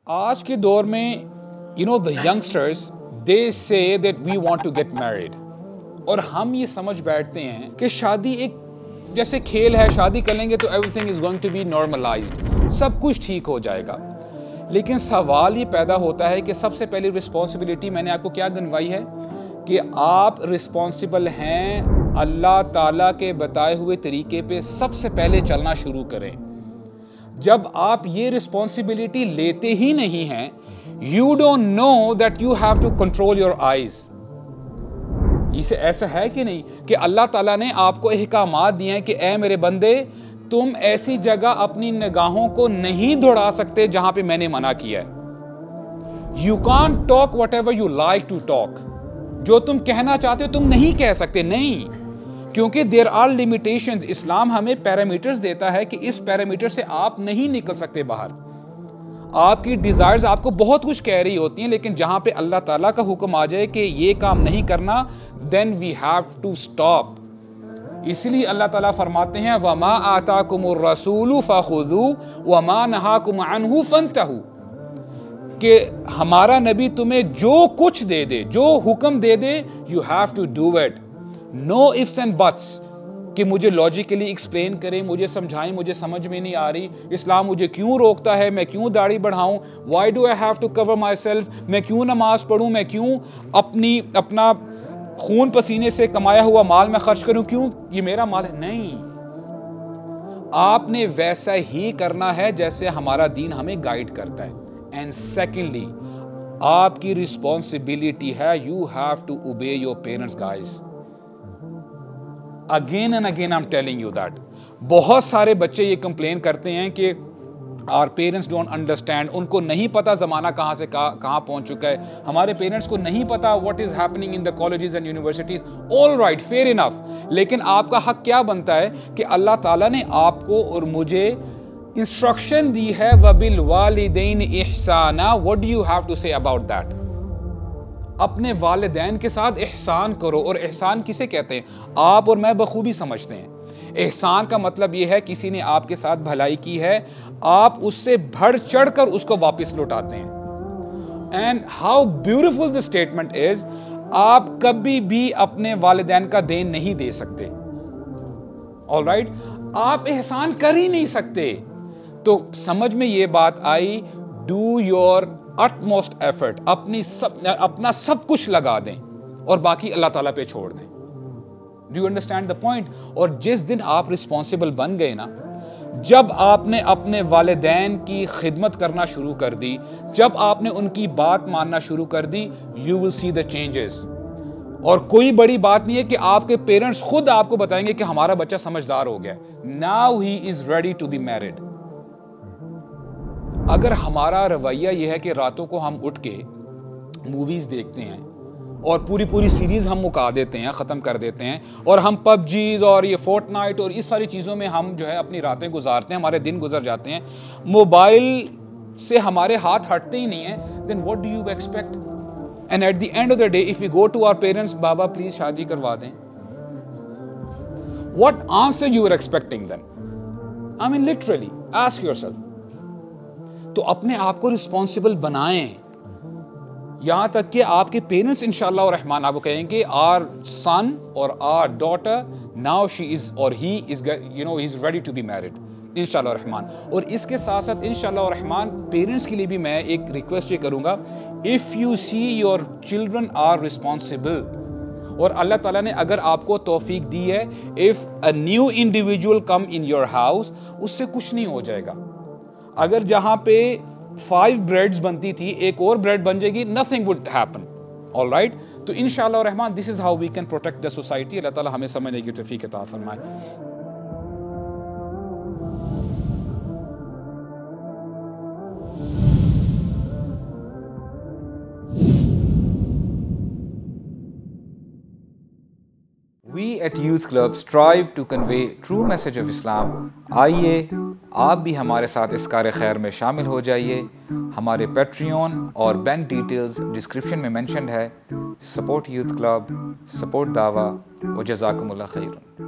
آج کے دور میں the youngsters they say that we want to get married اور ہم یہ سمجھ بیٹھتے ہیں کہ شادی ایک جیسے کھیل ہے، شادی کر لیں گے تو everything is going to be normalized، سب کچھ ٹھیک ہو جائے گا. لیکن سوال یہ پیدا ہوتا ہے کہ سب سے پہلی رسپانسبلٹی میں نے آپ کو کیا گنوائی ہے کہ آپ رسپانسبل ہیں اللہ تعالیٰ کے بتائے ہوئے طریقے پہ سب سے پہلے چلنا شروع کریں. جب آپ یہ رسپانسبلٹی لیتے ہی نہیں ہیں you don't know that you have to control your eyes. اسے ایسا ہے کہ نہیں کہ اللہ تعالیٰ نے آپ کو احکامات دیے ہیں کہ اے میرے بندے تم ایسی جگہ اپنی نگاہوں کو نہیں دوڑا سکتے جہاں پہ میں نے منع کیا ہے. You can't talk whatever you like to talk. جو تم کہنا چاہتے ہو تم نہیں کہہ سکتے، نہیں، کیونکہ there are limitations. اسلام ہمیں پیرامیٹرز دیتا ہے کہ اس پیرامیٹر سے آپ نہیں نکل سکتے باہر. آپ کی ڈیزائرز آپ کو بہت کچھ کہہ رہی ہوتی ہیں، لیکن جہاں پہ اللہ تعالیٰ کا حکم آ جائے کہ یہ کام نہیں کرنا then we have to stop. اسی لیے اللہ تعالیٰ فرماتے ہیں وَمَا آتَاكُمُ الرَّسُولُ فَخُذُوهُ وَمَا نَهَاكُمْ عَنْهُ فَانْتَهُوا کہ ہمارا نبی تمہیں جو کچھ دے دے، جو حکم دے دے you have to do it. No ifs and buts کہ مجھے لاجیکلی ایکسپلین کریں، مجھے سمجھائیں، مجھے سمجھ میں نہیں آ رہی، اسلام مجھے کیوں روکتا ہے، میں کیوں داڑھی بڑھاؤں، why do I have to cover myself، میں کیوں نماز پڑھوں، میں کیوں اپنا خون پسینے سے کمایا ہوا مال میں خرچ کروں، کیوں یہ میرا مال ہے. نہیں، آپ نے ویسا ہی کرنا ہے جیسے ہمارا دین ہمیں گائیڈ کرتا ہے. اینڈ سیکنڈلی آپ کی رسپانسبلٹی ہے you have to obey your parents guys. Again and again I'm telling you that. بہت سارے بچے یہ کمپلین کرتے ہیں کہ our parents don't understand، ان کو نہیں پتا زمانہ کہاں سے کہاں پہنچ چکا ہے، ہمارے پیرنٹس کو نہیں پتا what is happening in the colleges and universities. all right, fair enough. لیکن آپ کا حق کیا بنتا ہے کہ اللہ تعالیٰ نے آپ کو اور مجھے انسٹرکشن دی ہے وَبِالْوَالِدَيْنِ إِحْسَانًا. what do you have to say about that؟ اپنے والدین کے ساتھ احسان کرو. اور احسان کسے کہتے ہیں؟ آپ اور میں بخوبی سمجھتے ہیں. احسان کا مطلب یہ ہے کسی نے آپ کے ساتھ بھلائی کی ہے، آپ اس سے بڑھ چڑھ کر اس کو واپس لوٹاتے ہیں. And how beautiful this statement is, آپ کبھی بھی اپنے والدین کا دین نہیں دے سکتے. آل رائٹ، آپ احسان کر ہی نہیں سکتے. تو سمجھ میں یہ بات آئی، ڈو یور utmost effort، اپنا سب کچھ لگا دیں اور باقی اللہ تعالیٰ پہ چھوڑ دیں. Do you understand the point؟ اور جس دن آپ رسپانسبل بن گئے نا، جب آپ نے اپنے والدین کی خدمت کرنا شروع کر دی، جب آپ نے ان کی بات ماننا شروع کر دی، you will see the changes. اور کوئی بڑی بات نہیں ہے کہ آپ کے پیرنٹس خود آپ کو بتائیں گے کہ ہمارا بچہ سمجھدار ہو گیا، now he is ready to be married. اگر ہمارا رویہ یہ ہے کہ راتوں کو ہم اٹھ کے موویز دیکھتے ہیں اور پوری سیریز ہم مکا دیتے ہیں، ختم کر دیتے ہیں، اور ہم PUBGs اور یہ فورٹ نائٹ اور اس ساری چیزوں میں ہم جو ہے اپنی راتیں گزارتے ہیں، ہمارے دن گزر جاتے ہیں، موبائل سے ہمارے ہاتھ ہٹتے ہی نہیں ہیں، then what do you expect؟ and at the end of the day if we go to our parents، بابا پلیز شادی کروا دیں، what answer you are expecting then؟ I mean literally ask yourself. تو اپنے آپ کو رسپانسبل بنائیں، یہاں تک کہ آپ کے پیرنٹس انشاءاللہ الرحمن آپ کو کہیں گے our son or our daughter now she is or he is he's ready to be married انشاءاللہ الرحمن. اور اس کے ساتھ ساتھ انشاءاللہ الرحمن پیرنٹس کے لیے بھی میں ایک ریکویسٹ یہ کروں گا، if you see your children are responsible، اور اللہ تعالیٰ نے اگر آپ کو توفیق دی ہے، if a new individual come in your house، اس سے کچھ نہیں ہو جائے گا. اگر جہاں پہ 5 بریڈز بنتی تھی ایک اور بریڈ بن جائے گی، nothing would happen. all right، تو انشاءاللہ الرحمن this is how we can protect the society. اللہ تعالیٰ ہمیں سمجھنے کی توفیق عطا فرمائے. We at Youth Club strive to convey true message of Islam. آئیے آپ بھی ہمارے ساتھ اس کار خیر میں شامل ہو جائیے. ہمارے پیٹریون اور بینک ڈیٹیلز ڈسکرپشن میں مینشنڈ ہے. سپورٹ یوتھ کلب، سپورٹ دعویٰ، و جزاکم اللہ خیر.